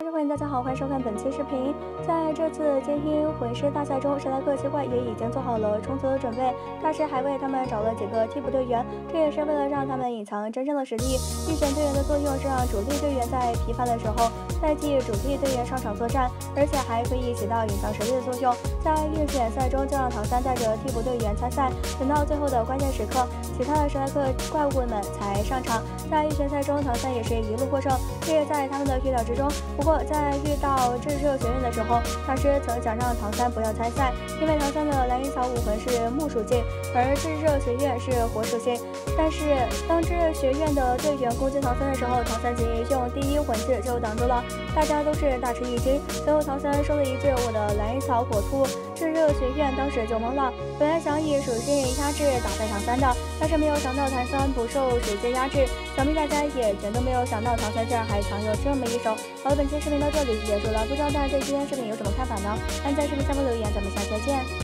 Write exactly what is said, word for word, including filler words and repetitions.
观众朋友，大家好，欢迎收看本期视频。在这次精英魂师大赛中，史莱克七怪也已经做好了充足的准备，大师还为他们找了几个替补队员，这也是为了让他们隐藏真正的实力。预选队员的作用是让主力队员在疲乏的时候代替主力队员上场作战，而且还可以起到隐藏实力的作用。在预选赛中，就让唐三带着替补队员参赛，等到最后的关键时刻，其他的史莱克怪物们才上场。在预选赛中，唐三也是一路获胜，这也在他们的预料之中。不过，在遇到炙热学院的时候，大师曾想让唐三不要参赛，因为唐三的蓝银草武魂是木属性，而炙热学院是火属性。但是当炙热学院的队员攻击唐三的时候，唐三仅用第一魂技就挡住了，大家都是大吃一惊。随后唐三说了一句：“我的蓝银草火突。”炙热学院当时就懵了，本来想以属性压制打败唐三的，但是没有想到唐三不受属性压制，想必大家也全都没有想到唐三居然还藏有这么一手。好了，本期视频到这里就结束了，不知道大家对今天视频有什么看法呢？按在视频下方留言，咱们下期再见。